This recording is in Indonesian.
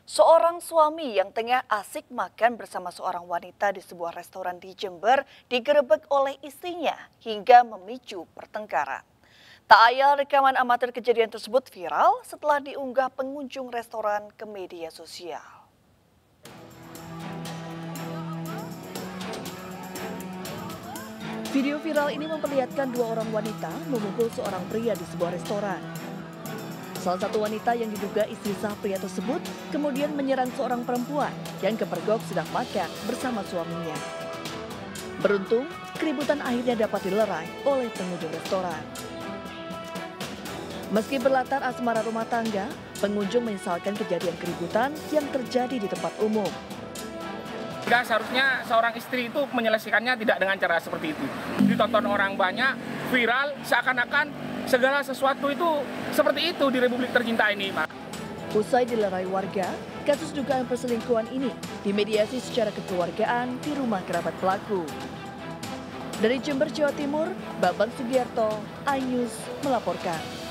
Seorang suami yang tengah asik makan bersama seorang wanita di sebuah restoran di Jember digerebek oleh istrinya hingga memicu pertengkaran. Tak ayal rekaman amatir kejadian tersebut viral setelah diunggah pengunjung restoran ke media sosial. Video viral ini memperlihatkan dua orang wanita memukul seorang pria di sebuah restoran. Salah satu wanita yang diduga istri sah pria tersebut kemudian menyerang seorang perempuan yang kepergok sedang makan bersama suaminya. Beruntung, keributan akhirnya dapat dilerai oleh pengunjung restoran. Meski berlatar asmara rumah tangga, pengunjung menyesalkan kejadian keributan yang terjadi di tempat umum. Tidak seharusnya seorang istri itu menyelesaikannya tidak dengan cara seperti itu. Ditonton orang banyak, viral, seakan-akan segala sesuatu itu seperti itu di Republik tercinta ini. Usai dilerai warga, kasus dugaan perselingkuhan ini dimediasi secara kekeluargaan di rumah kerabat pelaku. Dari Jember, Jawa Timur, Bambang Sugiarto, iNews melaporkan.